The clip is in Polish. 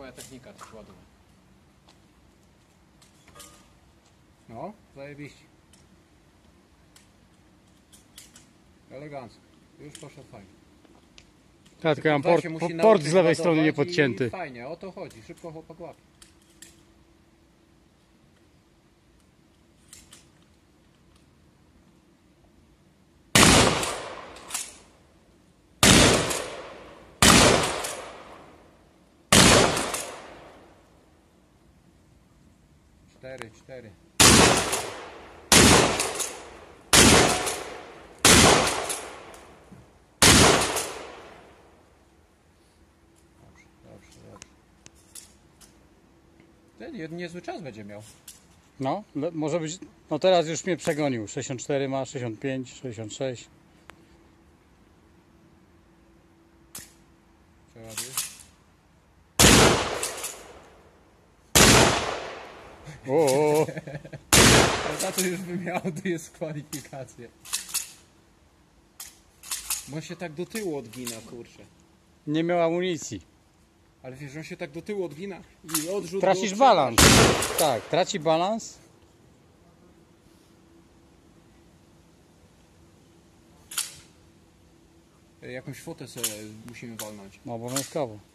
twoja technika też ładna. No, zajebiście. Elegancko. Już poszedł fajnie. Ja tylko mam Szybko się musi port nauczyć z lewej strony ładować nie podcięty. i fajnie, o to chodzi. Szybko chłopak łapie. Cztery. Dobrze. Ten niezły czas będzie miał. No, może być. No teraz już mnie przegonił. 64 ma, 65, 66. Przeładujesz? O. Ale za to już bym miał dyskwalifikację. Bo on się tak do tyłu odgina, kurczę. Nie miał amunicji. Ale wiesz, on się tak do tyłu odgina i odrzut Tracisz go balans. Tak, traci balans. Jakąś fotę sobie musimy walnąć. No, obowiązkowo.